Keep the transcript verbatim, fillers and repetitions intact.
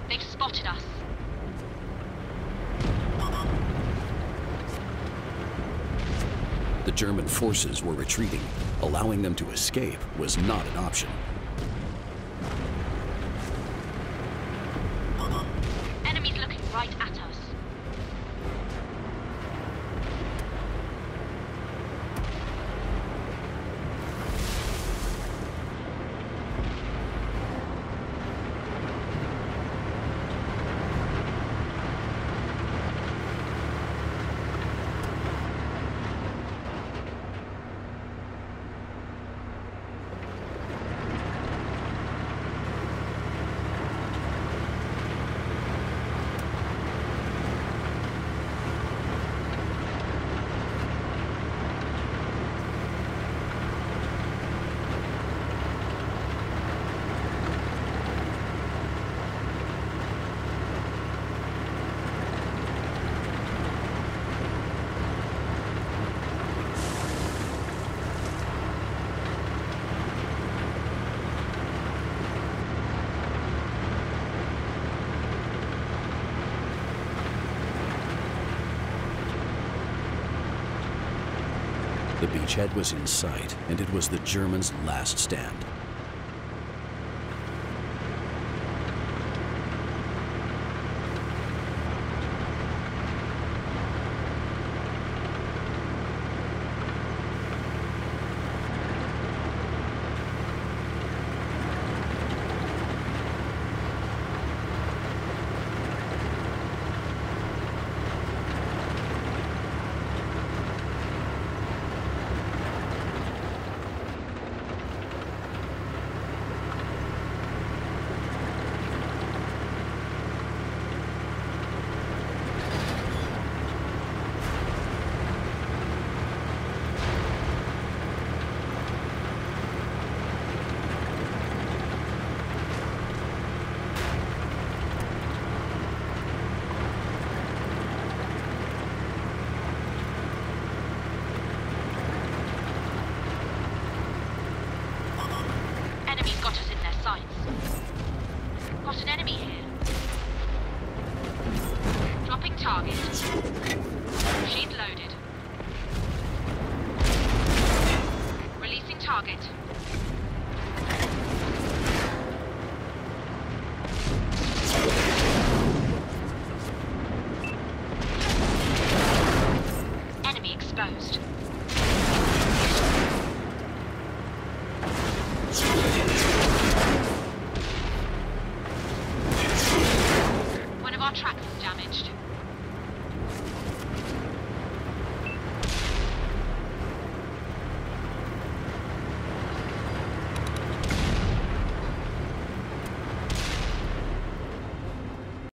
They've spotted us. The German forces were retreating. Allowing them to escape was not an option. Enemies looking right at us. The beachhead was in sight, and it was the Germans' last stand. Enemies got us in their sights. Got an enemy here. Dropping target. She's loaded.